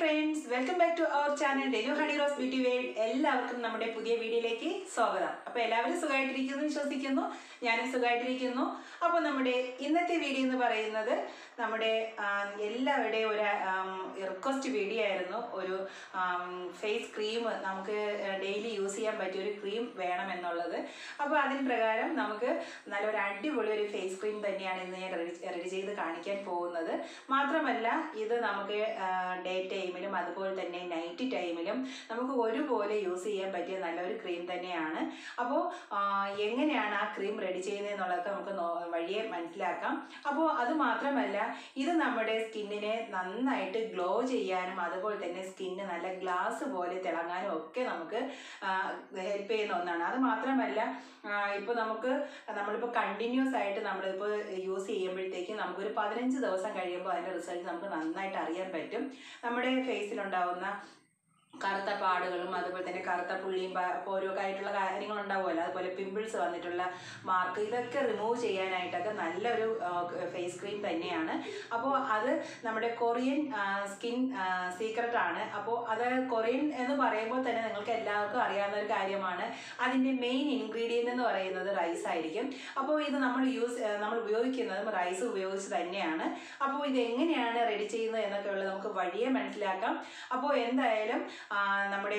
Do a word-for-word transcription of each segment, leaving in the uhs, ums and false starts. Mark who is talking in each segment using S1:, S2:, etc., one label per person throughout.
S1: friends, welcome back to our channel Renu Honey Rose Beauty World. എല്ലാവർക്കും നമ്മുടെ പുതിയ വീഡിയോയിലേക്ക് സ്വാഗതം. അപ്പോൾ എല്ലാവരും സുഖമായിട്ടിരിക്കുന്നു വിശ്വസിക്കുന്നു. ഞാനും സുഖമായിട്ടിരിക്കുന്നു. അപ്പോൾ നമ്മുടെ ഇന്നത്തെ വീഡിയോ എന്ന് പറയുന്നത് നമ്മുടെ എല്ലാവരുടെയും ഒരു റിക്വസ്റ്റ് വീഡിയോ ആയിരുന്നു. ഒരു ഫേസ് ക്രീം നമുക്ക് ഡെയിലി യൂസ് ചെയ്യാൻ പറ്റിയ ഒരു ക്രീം വേണമെന്നുള്ളത്. അപ്പോൾ അതിന് പ്രകാരം നമുക്ക് നല്ലൊരു അടിപൊളി ഒരു ഫേസ് ക്രീം തന്നെയാണ് ഇന്ന് ഞാൻ റെഡി റെഡി ചെയ്ത് കാണിക്കാൻ പോകുന്നത്. മാത്രമല്ല ഇത് നമുക്ക് ഡേ ടൈമിലും അതുപോലെ തന്നെ നൈറ്റ് ടൈമിലും നമുക്ക് ഒരുപോലെ യൂസ് ചെയ്യാൻ പറ്റിയ നല്ലൊരു ക്രീം തന്നെയാണ്. അപ്പോൾ എങ്ങനെയാണ് ആ ക്രീം റെഡി ചെയ്യുന്നതെന്നുള്ളതൊക്കെ നമുക്ക് വഴിയെ മനസ്സിലാക്കാം. അപ്പോൾ അത് മാത്രമല്ല ഇത് നമ്മുടെ സ്കിന്നിനെ നന്നായിട്ട് ഗ്ലോ ചെയ്യാനും അതുപോലെ തന്നെ സ്കിന്ന് നല്ല ഗ്ലാസ് പോലെ തിളങ്ങാനും ഒക്കെ നമുക്ക് ഹെൽപ്പ് ചെയ്യുന്ന ഒന്നാണ്. അത് മാത്രമല്ല ഇപ്പോൾ നമുക്ക് നമ്മളിപ്പോൾ കണ്ടിന്യൂസ് ആയിട്ട് നമ്മളിപ്പോൾ യൂസ് ചെയ്യുമ്പോഴത്തേക്കും നമുക്കൊരു പതിനഞ്ച് ദിവസം കഴിയുമ്പോൾ അതിൻ്റെ റിസൾട്ട് നമുക്ക് നന്നായിട്ട് അറിയാൻ പറ്റും. നമ്മുടെ ഫേസിലുണ്ടാവുന്ന കറുത്ത പാടുകളും അതുപോലെ തന്നെ കറുത്ത പുള്ളിയും പോരൊക്കെ ആയിട്ടുള്ള കാര്യങ്ങളുണ്ടാവുമല്ലോ, അതുപോലെ പിമ്പിൾസ് വന്നിട്ടുള്ള മാർക്ക്, ഇതൊക്കെ റിമൂവ് ചെയ്യാനായിട്ടൊക്കെ നല്ലൊരു ഫേസ് ക്രീം തന്നെയാണ്. അപ്പോൾ അത് നമ്മുടെ കൊറിയൻ സ്കിൻ സീക്രട്ടാണ്. അപ്പോൾ അത് കൊറിയൻ എന്ന് പറയുമ്പോൾ തന്നെ നിങ്ങൾക്ക് എല്ലാവർക്കും അറിയാവുന്ന ഒരു കാര്യമാണ്. അതിൻ്റെ മെയിൻ ഇൻഗ്രീഡിയൻ്റ് എന്ന് പറയുന്നത് റൈസ് ആയിരിക്കും. അപ്പോൾ ഇത് നമ്മൾ യൂസ് നമ്മൾ ഉപയോഗിക്കുന്നതും റൈസ് ഉപയോഗിച്ച് തന്നെയാണ്. അപ്പോൾ ഇത് എങ്ങനെയാണ് റെഡി ചെയ്യുന്നത് എന്നൊക്കെ ഉള്ളത് നമുക്ക് വഴിയെ മനസ്സിലാക്കാം. അപ്പോൾ എന്തായാലും നമ്മുടെ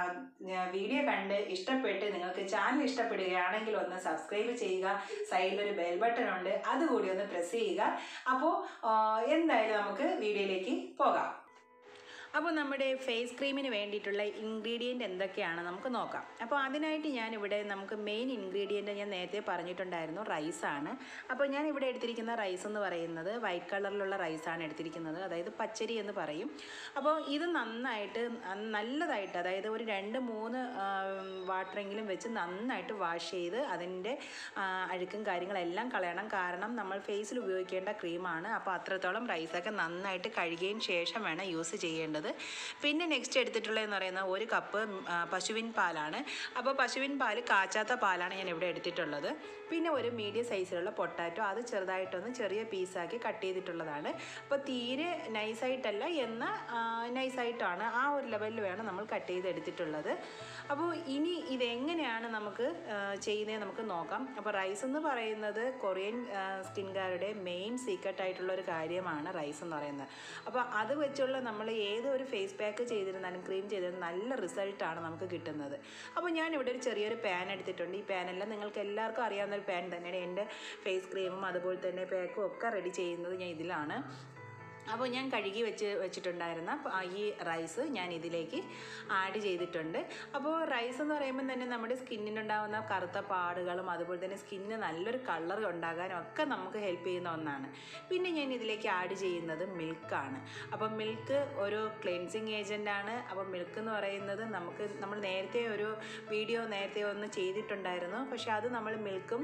S1: വീഡിയോ കണ്ട് ഇഷ്ടപ്പെട്ട് നിങ്ങൾക്ക് ചാനൽ ഇഷ്ടപ്പെടുകയാണെങ്കിൽ ഒന്ന് സബ്സ്ക്രൈബ് ചെയ്യുക. സൈഡിലൊരു ബെൽ ബട്ടൺ ഉണ്ട്, അതുകൂടി ഒന്ന് പ്രസ് ചെയ്യുക. അപ്പോൾ എന്തായാലും നമുക്ക് വീഡിയോയിലേക്ക് പോകാം. അപ്പോൾ നമ്മുടെ ഫേസ് ക്രീമിന് വേണ്ടിയിട്ടുള്ള ഇൻഗ്രീഡിയൻറ്റ് എന്തൊക്കെയാണ് നമുക്ക് നോക്കാം. അപ്പോൾ അതിനായിട്ട് ഞാനിവിടെ നമുക്ക് മെയിൻ ഇൻഗ്രീഡിയൻറ്റ് ഞാൻ നേരത്തെ പറഞ്ഞിട്ടുണ്ടായിരുന്നു, റൈസാണ്. അപ്പോൾ ഞാൻ ഇവിടെ എടുത്തിരിക്കുന്ന റൈസ് എന്ന് പറയുന്നത് വൈറ്റ് കളറിലുള്ള റൈസാണ് എടുത്തിരിക്കുന്നത്, അതായത് പച്ചരി എന്ന് പറയും. അപ്പോൾ ഇത് നന്നായിട്ട് നല്ലതായിട്ട്, അതായത് ഒരു രണ്ട് മൂന്ന് വാട്ടറെങ്കിലും വെച്ച് നന്നായിട്ട് വാഷ് ചെയ്ത് അതിൻ്റെ അഴുക്കും കാര്യങ്ങളെല്ലാം കളയണം. കാരണം നമ്മൾ ഫേസിൽ ഉപയോഗിക്കേണ്ട ക്രീമാണ്. അപ്പോൾ അത്രത്തോളം റൈസൊക്കെ നന്നായിട്ട് കഴുകിയതിന് ശേഷം വേണം യൂസ് ചെയ്യേണ്ടത്. പിന്നെ നെക്സ്റ്റ് എടുത്തിട്ടുള്ളതെന്ന് പറയുന്നത് ഒരു കപ്പ് പശുവിൻ പാലാണ്. അപ്പോൾ പശുവിൻ പാൽ കാച്ചാത്ത പാലാണ് ഞാൻ ഇവിടെ എടുത്തിട്ടുള്ളത്. പിന്നെ ഒരു മീഡിയം സൈസിലുള്ള പൊട്ടാറ്റോ, അത് ചെറുതായിട്ടൊന്ന് ചെറിയ പീസാക്കി കട്ട് ചെയ്തിട്ടുള്ളതാണ്. അപ്പോൾ തീരെ നൈസായിട്ടല്ല, എന്നാൽ നൈസായിട്ടാണ്, ആ ഒരു ലെവലിൽ വേണം നമ്മൾ കട്ട് ചെയ്തെടുത്തിട്ടുള്ളത്. അപ്പോൾ ഇനി ഇതെങ്ങനെയാണ് നമുക്ക് ചെയ്യുന്നത് നമുക്ക് നോക്കാം. അപ്പോൾ റൈസ് എന്ന് പറയുന്നത് കൊറിയൻ സ്കിൻകാരുടെ മെയിൻ സീക്രട്ട് ആയിട്ടുള്ള ഒരു കാര്യമാണ് റൈസ് എന്ന് പറയുന്നത്. അപ്പോൾ അത് വെച്ചുള്ള നമ്മൾ ഏത് ഒരു ഫേസ് പാക്ക് ചെയ്തിരുന്നാലും ക്രീം ചെയ്തിരുന്നാലും നല്ല റിസൾട്ടാണ് നമുക്ക് കിട്ടുന്നത്. അപ്പോൾ ഞാനിവിടെ ഒരു ചെറിയൊരു പാൻ എടുത്തിട്ടുണ്ട്. ഈ പാനെല്ലാം നിങ്ങൾക്ക് എല്ലാവർക്കും അറിയാവുന്ന ഒരു പാൻ തന്നെയാണ്. എൻ്റെ ഫേസ് ക്രീമും അതുപോലെ തന്നെ പാക്കും ഒക്കെ റെഡി ചെയ്യുന്നത് ഞാൻ ഇതിലാണ്. അപ്പോൾ ഞാൻ കഴുകി വെച്ച് വെച്ചിട്ടുണ്ടായിരുന്ന ഈ റൈസ് ഞാൻ ഇതിലേക്ക് ആഡ് ചെയ്തിട്ടുണ്ട്. അപ്പോൾ റൈസ് എന്ന് പറയുമ്പോൾ തന്നെ നമ്മുടെ സ്കിന്നിനുണ്ടാകുന്ന കറുത്ത പാടുകളും അതുപോലെ തന്നെ സ്കിന്നിന് നല്ലൊരു കളർ ഉണ്ടാകാനും ഒക്കെ നമുക്ക് ഹെൽപ്പ് ചെയ്യുന്ന ഒന്നാണ്. പിന്നെ ഞാൻ ഇതിലേക്ക് ആഡ് ചെയ്യുന്നത് മിൽക്കാണ്. അപ്പോൾ മിൽക്ക് ഒരു ക്ലെൻസിങ് ഏജൻ്റാണ്. അപ്പോൾ മിൽക്ക് എന്ന് പറയുന്നത് നമുക്ക് നമ്മൾ നേരത്തെ ഒരു വീഡിയോ നേരത്തെ ഒന്ന് ചെയ്തിട്ടുണ്ടായിരുന്നു. പക്ഷേ അത് നമ്മൾ മിൽക്കും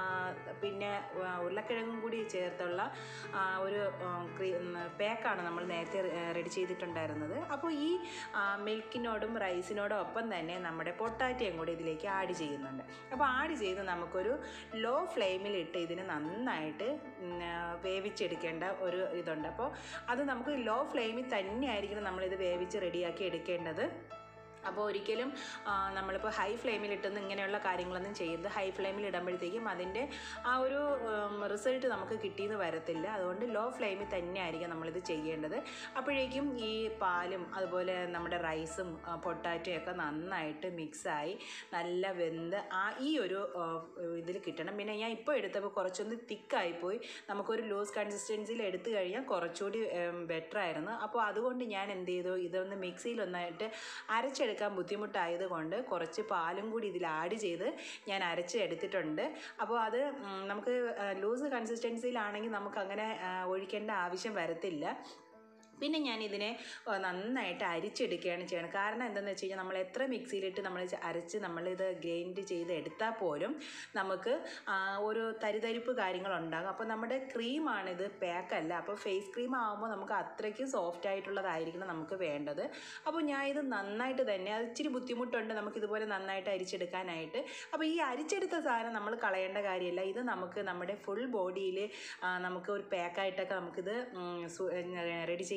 S1: പിന്നെ ഉരുളക്കിഴങ്ങും കൂടി ചേർത്തുള്ള ഒരു ക്രീം പാക്കാണ് നമ്മൾ നേരത്തെ റെഡി ചെയ്തിട്ടുണ്ടായിരുന്നത്. അപ്പോൾ ഈ മിൽക്കിനോടും റൈസിനോടും ഒപ്പം തന്നെ നമ്മുടെ പൊട്ടാറ്റയും കൂടി ഇതിലേക്ക് ആഡ് ചെയ്യുന്നുണ്ട്. അപ്പോൾ ആഡ് ചെയ്ത് നമുക്കൊരു ലോ ഫ്ലെയിമിലിട്ട് ഇതിന് നന്നായിട്ട് വേവിച്ചെടുക്കേണ്ട ഒരു ഇതുണ്ട്. അപ്പോൾ അത് നമുക്ക് ലോ ഫ്ലെയിമിൽ തന്നെയായിരിക്കണം നമ്മളിത് വേവിച്ച് റെഡിയാക്കി എടുക്കേണ്ടത്. അപ്പോൾ ഒരിക്കലും നമ്മളിപ്പോൾ ഹൈ ഫ്ലെയിമിലിട്ടൊന്നും ഇങ്ങനെയുള്ള കാര്യങ്ങളൊന്നും ചെയ്യരുത്. ഹൈ ഫ്ലെയിമിൽ ഇടുമ്പോഴത്തേക്കും അതിൻ്റെ ആ ഒരു റിസൾട്ട് നമുക്ക് കിട്ടിയെന്ന് വരത്തില്ല. അതുകൊണ്ട് ലോ ഫ്ലെയിമിൽ തന്നെ ആയിരിക്കും നമ്മളിത് ചെയ്യേണ്ടത്. അപ്പോഴേക്കും ഈ പാലും അതുപോലെ നമ്മുടെ റൈസും പൊട്ടാറ്റോയും ഒക്കെ നന്നായിട്ട് മിക്സായി നല്ല വെന്ത് ആ ഈ ഒരു ഇതിൽ കിട്ടണം. പിന്നെ ഞാൻ ഇപ്പോൾ എടുത്തപ്പോൾ കുറച്ചൊന്ന് തിക്കായിപ്പോയി. നമുക്കൊരു ലൂസ് കൺസിസ്റ്റൻസിയിൽ എടുത്തു കഴിഞ്ഞാൽ കുറച്ചുകൂടി ബെറ്റർ ആയിരുന്നു. അപ്പോൾ അതുകൊണ്ട് ഞാൻ എന്ത് ചെയ്തു, ഇതൊന്ന് മിക്സിയിലൊന്നായിട്ട് അരച്ചെടുക്കാം ബുദ്ധിമുട്ടായതുകൊണ്ട് കുറച്ച് പാലും കൂടി ഇതിൽ ആഡ് ചെയ്ത് ഞാൻ അരച്ച് എടുത്തിട്ടുണ്ട്. അപ്പോൾ അത് നമുക്ക് ലൂസ് കൺസിസ്റ്റൻസിയിലാണെങ്കിൽ നമുക്ക് അങ്ങനെ ഒഴിക്കേണ്ട ആവശ്യം വരത്തില്ല. പിന്നെ ഞാൻ ഇതിനെ നന്നായിട്ട് അരിച്ചെടുക്കുകയാണ് ചെയ്യണം. കാരണം എന്താണെന്ന് വെച്ച് കഴിഞ്ഞാൽ നമ്മൾ എത്ര മിക്സിയിലിട്ട് നമ്മൾ അരച്ച് നമ്മളിത് ഗ്രൈൻഡ് ചെയ്ത് എടുത്താൽ പോലും നമുക്ക് ഒരു തരിതരിപ്പ് കാര്യങ്ങളുണ്ടാകും. അപ്പോൾ നമ്മുടെ ക്രീമാണിത്, പാക്കല്ല. അപ്പോൾ ഫേസ് ക്രീം ആകുമ്പോൾ നമുക്ക് അത്രയ്ക്ക് സോഫ്റ്റ് ആയിട്ടുള്ളതായിരിക്കണം നമുക്ക് വേണ്ടത്. അപ്പോൾ ഞാൻ ഇത് നന്നായിട്ട് തന്നെ, അത് ഇച്ചിരി ബുദ്ധിമുട്ടുണ്ട് നമുക്കിതുപോലെ നന്നായിട്ട് അരിച്ചെടുക്കാനായിട്ട്. അപ്പോൾ ഈ അരിച്ചെടുത്ത സാധനം നമ്മൾ കളയേണ്ട കാര്യമില്ല. ഇത് നമുക്ക് നമ്മുടെ ഫുൾ ബോഡിയിൽ നമുക്ക് ഒരു പാക്കായിട്ടൊക്കെ നമുക്കിത് റെഡി ചെയ്യാൻ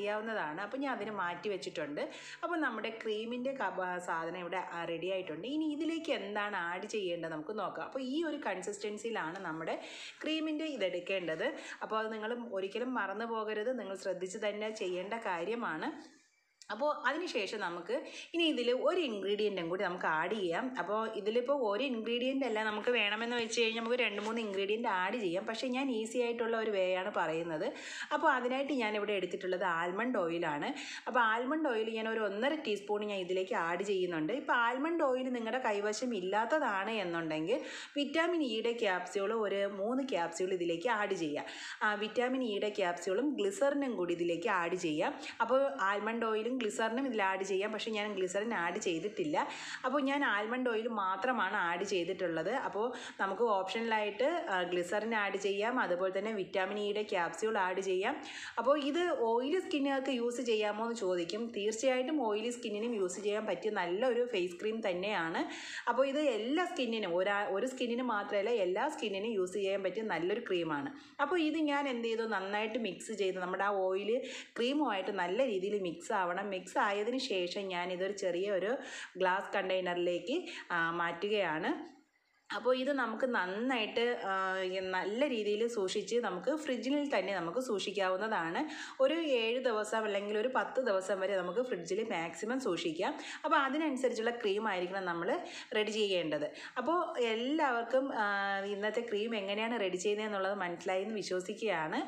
S1: ചെയ്യാവുന്നതാണ്. അപ്പോൾ ഞാൻ അതിന് മാറ്റി വെച്ചിട്ടുണ്ട്. അപ്പോൾ നമ്മുടെ ക്രീമിൻ്റെ സാധനം ഇവിടെ റെഡി ആയിട്ടുണ്ട്. ഇനി ഇതിലേക്ക് എന്താണ് ആഡ് ചെയ്യേണ്ടത് നമുക്ക് നോക്കാം. അപ്പോൾ ഈ ഒരു കൺസിസ്റ്റൻസിയിലാണ് നമ്മുടെ ക്രീമിൻ്റെ ഇതെടുക്കേണ്ടത്. അപ്പോൾ അത് നിങ്ങൾ ഒരിക്കലും മറന്നു പോകരുത്, നിങ്ങൾ ശ്രദ്ധിച്ച് തന്നെ ചെയ്യേണ്ട കാര്യമാണ്. അപ്പോൾ അതിനുശേഷം നമുക്ക് ഇനി ഇതിൽ ഒരു ഇൻഗ്രീഡിയൻറ്റും കൂടി നമുക്ക് ആഡ് ചെയ്യാം. അപ്പോൾ ഇതിലിപ്പോൾ ഒരു ഇൻഗ്രീഡിയൻ്റ് അല്ല, നമുക്ക് വേണമെന്ന് വെച്ച് കഴിഞ്ഞാൽ നമുക്ക് രണ്ട് മൂന്ന് ഇൻഗ്രീഡിയൻറ്റ് ആഡ് ചെയ്യാം. പക്ഷേ ഞാൻ ഈസി ആയിട്ടുള്ള ഒരു വേ ആണ് പറയുന്നത്. അപ്പോൾ അതിനായിട്ട് ഞാനിവിടെ എടുത്തിട്ടുള്ളത് ആൽമണ്ട് ഓയിലാണ്. അപ്പോൾ ആൽമണ്ട് ഓയിൽ ഞാൻ ഒരു ഒന്നര ടീസ്പൂൺ ഞാൻ ഇതിലേക്ക് ആഡ് ചെയ്യുന്നുണ്ട്. ഇപ്പോൾ ആൽമണ്ട് ഓയിൽ നിങ്ങളുടെ കൈവശം ഇല്ലാത്തതാണ് എന്നുണ്ടെങ്കിൽ വിറ്റാമിൻ ഇയുടെ ക്യാപ്സ്യൂൾ ഒരു മൂന്ന് ക്യാപ്സ്യൂൾ ഇതിലേക്ക് ആഡ് ചെയ്യാം. വിറ്റാമിൻ ഇയുടെ ക്യാപ്സ്യൂളും ഗ്ലിസറിനും കൂടി ഇതിലേക്ക് ആഡ് ചെയ്യാം. അപ്പോൾ ആൽമണ്ട് ഓയിലും ഗ്ലിസറിനും ഇതിൽ ആഡ് ചെയ്യാം. പക്ഷേ ഞാൻ ഗ്ലിസറിൻ ആഡ് ചെയ്തിട്ടില്ല. അപ്പോൾ ഞാൻ ആൽമണ്ട് ഓയിൽ മാത്രമാണ് ആഡ് ചെയ്തിട്ടുള്ളത്. അപ്പോൾ നമുക്ക് ഓപ്ഷണലായിട്ട് ഗ്ലിസറിൻ ആഡ് ചെയ്യാം, അതുപോലെ തന്നെ വിറ്റാമിൻ ഇയുടെ ക്യാപ്സ്യൂൾ ആഡ് ചെയ്യാം. അപ്പോൾ ഇത് ഓയിലി സ്കിന്നുകാർക്ക് യൂസ് ചെയ്യാമോ എന്ന് ചോദിക്കും. തീർച്ചയായിട്ടും ഓയിലി സ്കിന്നിനും യൂസ് ചെയ്യാൻ പറ്റിയ നല്ലൊരു ഫേസ് ക്രീം തന്നെയാണ്. അപ്പോൾ ഇത് എല്ലാ സ്കിന്നിനും, ഒരാ ഒരു സ്കിന്നിന് മാത്രമല്ല എല്ലാ സ്കിന്നിനും യൂസ് ചെയ്യാൻ പറ്റിയ നല്ലൊരു ക്രീമാണ്. അപ്പോൾ ഇത് ഞാൻ എന്ത് ചെയ്തു, നന്നായിട്ട് മിക്സ് ചെയ്ത് നമ്മുടെ ആ ഓയിൽ ക്രീമുമായിട്ട് നല്ല രീതിയിൽ മിക്സ് ആവണം. മിക്സ് ആയതിനു ശേഷം ഞാൻ ഇതൊരു ചെറിയ ഒരു ഗ്ലാസ് കണ്ടെയ്നറിലേക്ക് മാറ്റുകയാണ്. അപ്പോൾ ഇത് നമുക്ക് നന്നായിട്ട് നല്ല രീതിയിൽ സൂക്ഷിച്ച് നമുക്ക് ഫ്രിഡ്ജിൽ തന്നെ നമുക്ക് സൂക്ഷിക്കാവുന്നതാണ്. ഒരു ഏഴ് ദിവസം അല്ലെങ്കിൽ ഒരു പത്ത് ദിവസം വരെ നമുക്ക് ഫ്രിഡ്ജിൽ മാക്സിമം സൂക്ഷിക്കാം. അപ്പോൾ അതിനനുസരിച്ചുള്ള ക്രീം ആയിരിക്കണം നമ്മൾ റെഡി ചെയ്യേണ്ടത്. അപ്പോൾ എല്ലാവർക്കും ഇന്നത്തെ ക്രീം എങ്ങനെയാണ് റെഡി ചെയ്യുന്നതെന്നുള്ളത് മനസ്സിലായി എന്ന് വിശ്വസിക്കുകയാണ്.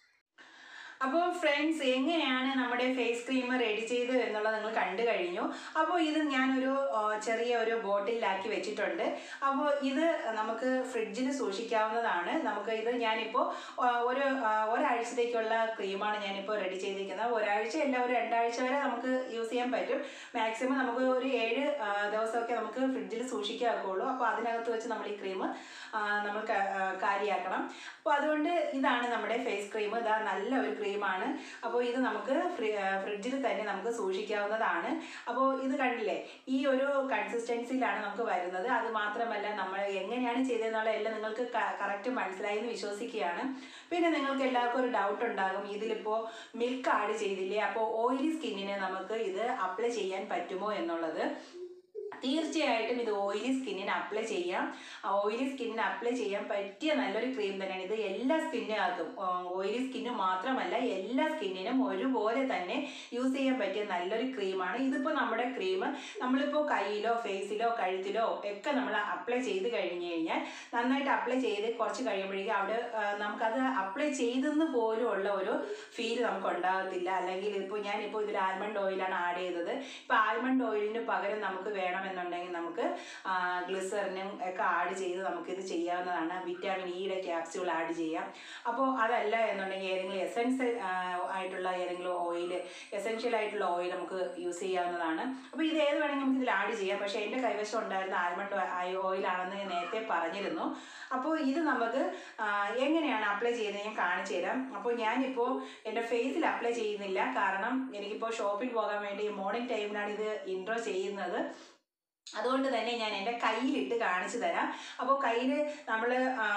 S1: അപ്പോൾ ഫ്രണ്ട്സ്, എങ്ങനെയാണ് നമ്മുടെ ഫേസ് ക്രീം റെഡി ചെയ്ത് എന്നുള്ളത് നിങ്ങൾ കണ്ടു കഴിഞ്ഞു. അപ്പോൾ ഇത് ഞാനൊരു ചെറിയ ഒരു ബോട്ടിലാക്കി വെച്ചിട്ടുണ്ട്. അപ്പോൾ ഇത് നമുക്ക് ഫ്രിഡ്ജിൽ സൂക്ഷിക്കാവുന്നതാണ്. നമുക്ക് ഇത് ഞാനിപ്പോൾ ഒരു ഒരാഴ്ചത്തേക്കുള്ള ക്രീമാണ് ഞാനിപ്പോൾ റെഡി ചെയ്തിരിക്കുന്നത്. ഒരാഴ്ചയല്ല, ഒരു രണ്ടാഴ്ച വരെ നമുക്ക് യൂസ് ചെയ്യാൻ പറ്റും. മാക്സിമം നമുക്ക് ഒരു ഏഴ് ദിവസമൊക്കെ നമുക്ക് ഫ്രിഡ്ജിൽ സൂക്ഷിക്കാവുള്ളൂ. അപ്പോൾ അതിനകത്ത് വെച്ച് നമ്മൾ ഈ ക്രീം നമ്മൾ കാര്യമാക്കണം. അപ്പോൾ അതുകൊണ്ട് ഇതാണ് നമ്മുടെ ഫേസ് ക്രീം. ഇതാ നല്ല ഒരു ക്രീമാണ്. അപ്പോൾ ഇത് നമുക്ക് ഫ്രിഡ്ജിൽ തന്നെ നമുക്ക് സൂക്ഷിക്കാവുന്നതാണ്. അപ്പോൾ ഇത് കണ്ടില്ലേ, ഈ ഒരു കൺസിസ്റ്റൻസിയിലാണ് നമുക്ക് വരുന്നത്. അത് മാത്രമല്ല നമ്മൾ എങ്ങനെയാണ് ചെയ്തതെന്നുള്ള എല്ലാം നിങ്ങൾക്ക് കറക്റ്റ് മനസ്സിലായി എന്ന് വിശ്വസിക്കുകയാണ്. പിന്നെ നിങ്ങൾക്ക് എല്ലാവർക്കും ഒരു ഡൗട്ട് ഉണ്ടാകും, ഇതിലിപ്പോൾ മിൽക്ക് ആഡ് ചെയ്തില്ലേ, അപ്പോൾ ഓയിലി സ്കിന്നിന് നമുക്ക് ഇത് അപ്ലൈ ചെയ്യാൻ പറ്റുമോ എന്നുള്ളത്. തീർച്ചയായിട്ടും ഇത് ഓയിലി സ്കിന്നിന് അപ്ലൈ ചെയ്യാം. ഓയിലി സ്കിന്നിന് അപ്ലൈ ചെയ്യാൻ പറ്റിയ നല്ലൊരു ക്രീം തന്നെയാണ് ഇത്. എല്ലാ സ്കിന്നുകാർക്കും, ഓയിലി സ്കിന്നു മാത്രമല്ല എല്ലാ സ്കിന്നിനും ഒരുപോലെ തന്നെ യൂസ് ചെയ്യാൻ പറ്റിയ നല്ലൊരു ക്രീമാണ്. ഇതിപ്പോൾ നമ്മുടെ ക്രീം നമ്മളിപ്പോൾ കയ്യിലോ ഫേസിലോ കഴുത്തിലോ ഒക്കെ നമ്മൾ അപ്ലൈ ചെയ്ത് കഴിഞ്ഞ് കഴിഞ്ഞാൽ നന്നായിട്ട് അപ്ലൈ ചെയ്ത് കുറച്ച് കഴിയുമ്പോഴേക്കും അവിടെ നമുക്കത് അപ്ലൈ ചെയ്തെന്ന് പോലും ഉള്ള ഒരു ഫീൽ നമുക്ക് ഉണ്ടാകത്തില്ല. അല്ലെങ്കിൽ ഇപ്പോൾ ഞാനിപ്പോൾ ഇതിൽ ആൽമണ്ട് ഓയിലാണ് ആഡ് ചെയ്തത്. ഇപ്പോൾ ആൽമണ്ട് ഓയിലിന് പകരം നമുക്ക് വേണം എന്നുണ്ടെങ്കിൽ നമുക്ക് ഗ്ലിസറിനും ഒക്കെ ആഡ് ചെയ്ത് നമുക്കിത് ചെയ്യാവുന്നതാണ്. വിറ്റാമിൻ ഇയുടെ ക്യാപ്സ്യൂൾ ആഡ് ചെയ്യാം. അപ്പോൾ അതല്ല എന്നുണ്ടെങ്കിൽ ഏതെങ്കിലും എസെൻസ് ആയിട്ടുള്ള ഏതെങ്കിലും ഓയിൽ, എസെൻഷ്യൽ ആയിട്ടുള്ള ഓയിൽ നമുക്ക് യൂസ് ചെയ്യാവുന്നതാണ്. അപ്പോൾ ഇത് ഏത് വേണമെങ്കിൽ നമുക്ക് ഇതിൽ ആഡ് ചെയ്യാം. പക്ഷേ എൻ്റെ കൈവശം ഉണ്ടായിരുന്ന ആൽമണ്ട് ഓയിലാണെന്ന് ഞാൻ നേരത്തെ പറഞ്ഞിരുന്നു. അപ്പോൾ ഇത് നമുക്ക് എങ്ങനെയാണ് അപ്ലൈ ചെയ്യുന്നത് ഞാൻ കാണിച്ചു തരാം. അപ്പോൾ ഞാനിപ്പോൾ എൻ്റെ ഫേസിൽ അപ്ലൈ ചെയ്യുന്നില്ല, കാരണം എനിക്കിപ്പോൾ ഷോപ്പിൽ പോകാൻ വേണ്ടി മോർണിംഗ് ടൈമിലാണ് ഇത് ഇൻട്രോ ചെയ്യുന്നത്. അതുകൊണ്ട് തന്നെ ഞാൻ എൻ്റെ കയ്യിലിട്ട് കാണിച്ചു തരാം. അപ്പോൾ കയ്യിൽ നമ്മൾ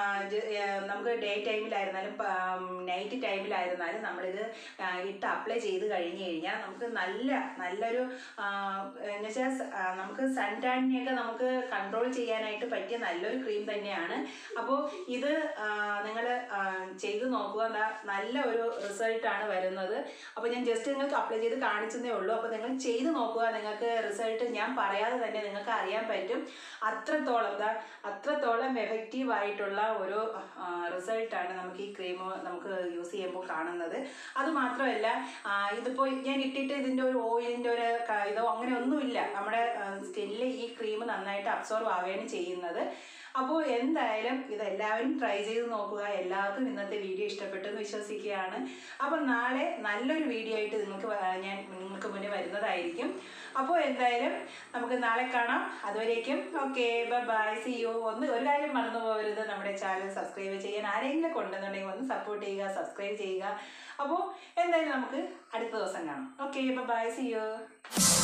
S1: നമുക്ക് ഡേ ടൈമിലായിരുന്നാലും നൈറ്റ് ടൈമിലായിരുന്നാലും നമ്മളിത് ഇട്ട് അപ്ലൈ ചെയ്ത് കഴിഞ്ഞ് കഴിഞ്ഞാൽ നമുക്ക് നല്ല നല്ലൊരു എന്ന് വെച്ചാൽ നമുക്ക് സൺ ടാനിനെയൊക്കെ നമുക്ക് കൺട്രോൾ ചെയ്യാനായിട്ട് പറ്റിയ നല്ലൊരു ക്രീം തന്നെയാണ്. അപ്പോൾ ഇത് നിങ്ങൾ ചെയ്ത് നോക്കുക, നല്ല ഒരു റിസൾട്ടാണ് വരുന്നത്. അപ്പോൾ ഞാൻ ജസ്റ്റ് നിങ്ങൾക്ക് അപ്ലൈ ചെയ്ത് കാണിച്ചതേ ഉള്ളൂ. അപ്പോൾ നിങ്ങൾ ചെയ്ത് നോക്കുക, നിങ്ങൾക്ക് റിസൾട്ട് ഞാൻ പറയാതെ തന്നെ നിങ്ങൾക്ക് അറിയാൻ പറ്റും. അത്രത്തോളം ദാ അത്രത്തോളം എഫക്റ്റീവ് ആയിട്ടുള്ള ഒരു റിസൾട്ടാണ് നമുക്ക് ഈ ക്രീം നമുക്ക് യൂസ് ചെയ്യുമ്പോൾ കാണുന്നത്. അതുമാത്രമല്ല, ഇതിപ്പോൾ ഞാൻ ഇട്ടിട്ട് ഇതിൻ്റെ ഒരു ഓയിലിൻ്റെ ഒരു ഇതോ അങ്ങനെ ഒന്നുമില്ല. നമ്മുടെ സ്കിന്നിൽ ഈ ക്രീം നന്നായിട്ട് അബ്സോർവ് ആവുകയാണ് ചെയ്യുന്നത്. അപ്പോൾ എന്തായാലും ഇതെല്ലാവരും ട്രൈ ചെയ്ത് നോക്കുക. എല്ലാവർക്കും ഇന്നത്തെ വീഡിയോ ഇഷ്ടപ്പെട്ടു എന്ന് വിശ്വസിക്കുകയാണ്. അപ്പോൾ നാളെ നല്ലൊരു വീഡിയോ ആയിട്ട് നിങ്ങൾക്ക് ഞാൻ നിങ്ങൾക്ക് മുന്നേ വരുന്നതായിരിക്കും. അപ്പോൾ എന്തായാലും നമുക്ക് നാളെ കാണാം. അതുവരേക്കും okay, bye bye, see you. ഒന്ന് ഒരു കാര്യം മറന്നു പോകരുത്, നമ്മുടെ ചാനൽ സബ്സ്ക്രൈബ് ചെയ്യാൻ ആരെങ്കിലും കൊണ്ടുവന്നുണ്ടെങ്കിൽ ഒന്ന് സപ്പോർട്ട് ചെയ്യുക, സബ്സ്ക്രൈബ് ചെയ്യുക. അപ്പോൾ എന്തായാലും നമുക്ക് അടുത്ത ദിവസം കാണാം. Okay, bye bye, see U.